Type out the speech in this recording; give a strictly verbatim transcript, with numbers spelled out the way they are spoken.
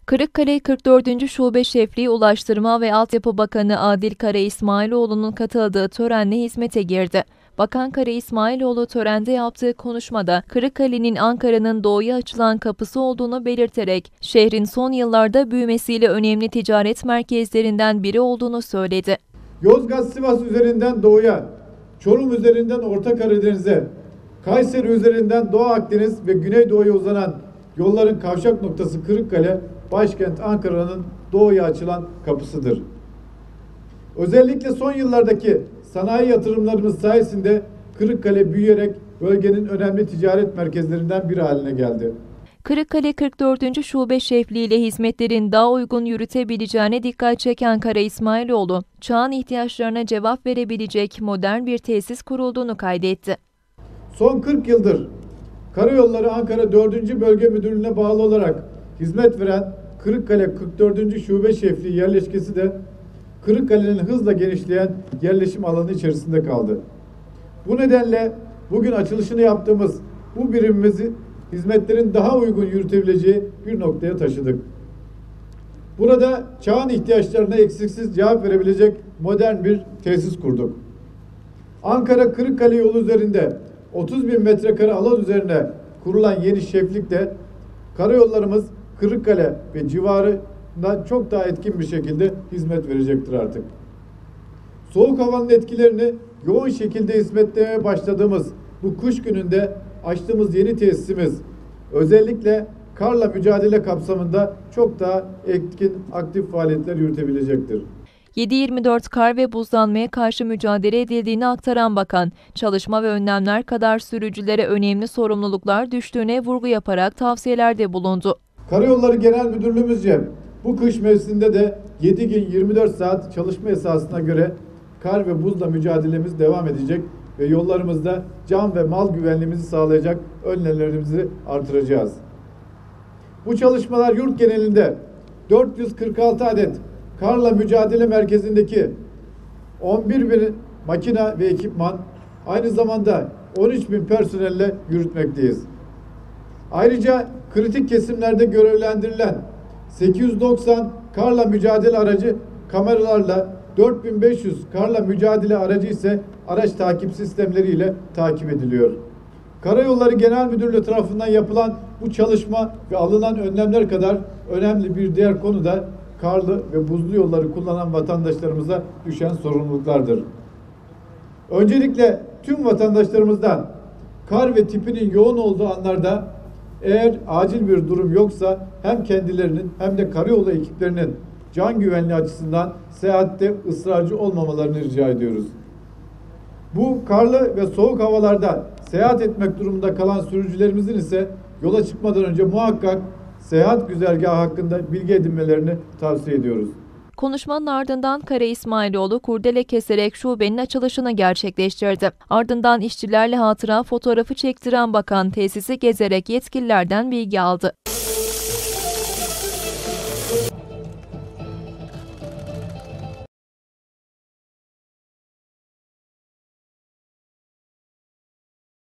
Kırıkkale kırk dördüncü Şube Şefliği Ulaştırma ve Altyapı Bakanı Adil Kara İsmailoğlu'nun katıldığı törenle hizmete girdi. Bakan Kara İsmailoğlu törende yaptığı konuşmada Kırıkkale'nin Ankara'nın doğuya açılan kapısı olduğunu belirterek şehrin son yıllarda büyümesiyle önemli ticaret merkezlerinden biri olduğunu söyledi. Yozgat-Sivas üzerinden doğuya, Çorum üzerinden Orta Karadeniz'e, Kayseri üzerinden Doğu Akdeniz ve Güneydoğu'ya uzanan yolların kavşak noktası Kırıkkale, başkent Ankara'nın doğuya açılan kapısıdır. Özellikle son yıllardaki sanayi yatırımlarımız sayesinde Kırıkkale büyüyerek bölgenin önemli ticaret merkezlerinden biri haline geldi. Kırıkkale kırk dördüncü Şube Şefliği ile hizmetlerin daha uygun yürütebileceğine dikkat çeken Kara İsmailoğlu, çağın ihtiyaçlarına cevap verebilecek modern bir tesis kurulduğunu kaydetti. Son kırk yıldır Karayolları Ankara dördüncü Bölge Müdürlüğü'ne bağlı olarak hizmet veren Kırıkkale kırk dördüncü Şube Şefliği yerleşkesi de Kırıkkale'nin hızla genişleyen yerleşim alanı içerisinde kaldı. Bu nedenle bugün açılışını yaptığımız bu birimimizi hizmetlerin daha uygun yürütebileceği bir noktaya taşıdık. Burada çağın ihtiyaçlarına eksiksiz cevap verebilecek modern bir tesis kurduk. Ankara-Kırıkkale yolu üzerinde otuz bin metrekare alan üzerine kurulan yeni şeflikte karayollarımız Kırıkkale ve civarından çok daha etkin bir şekilde hizmet verecektir artık. Soğuk havanın etkilerini yoğun şekilde hizmetlemeye başladığımız bu kış gününde açtığımız yeni tesisimiz özellikle karla mücadele kapsamında çok daha etkin, aktif faaliyetler yürütebilecektir. yedi yirmi dört kar ve buzlanmaya karşı mücadele edildiğini aktaran bakan, çalışma ve önlemler kadar sürücülere önemli sorumluluklar düştüğüne vurgu yaparak tavsiyelerde bulundu. Karayolları Genel Müdürlüğümüzce bu kış mevsiminde de yedi gün yirmi dört saat çalışma esasına göre kar ve buzla mücadelemiz devam edecek ve yollarımızda can ve mal güvenliğimizi sağlayacak önlemlerimizi artıracağız. Bu çalışmalar yurt genelinde dört yüz kırk altı adet karla mücadele merkezindeki on bir bin makine ve ekipman, aynı zamanda on üç bin personelle yürütmekteyiz. Ayrıca kritik kesimlerde görevlendirilen sekiz yüz doksan karla mücadele aracı kameralarla, dört bin beş yüz karla mücadele aracı ise araç takip sistemleriyle takip ediliyor. Karayolları Genel Müdürlüğü tarafından yapılan bu çalışma ve alınan önlemler kadar önemli bir diğer konu da karlı ve buzlu yolları kullanan vatandaşlarımıza düşen sorumluluklardır. Öncelikle tüm vatandaşlarımızdan kar ve tipinin yoğun olduğu anlarda eğer acil bir durum yoksa hem kendilerinin hem de karayolu ekiplerinin can güvenliği açısından seyahatte ısrarcı olmamalarını rica ediyoruz. Bu karlı ve soğuk havalarda seyahat etmek durumunda kalan sürücülerimizin ise yola çıkmadan önce muhakkak seyahat güzergahı hakkında bilgi edinmelerini tavsiye ediyoruz. Konuşmanın ardından Kara İsmailoğlu kurdele keserek şubenin açılışını gerçekleştirdi. Ardından işçilerle hatıra fotoğrafı çektiren bakan tesisi gezerek yetkililerden bilgi aldı.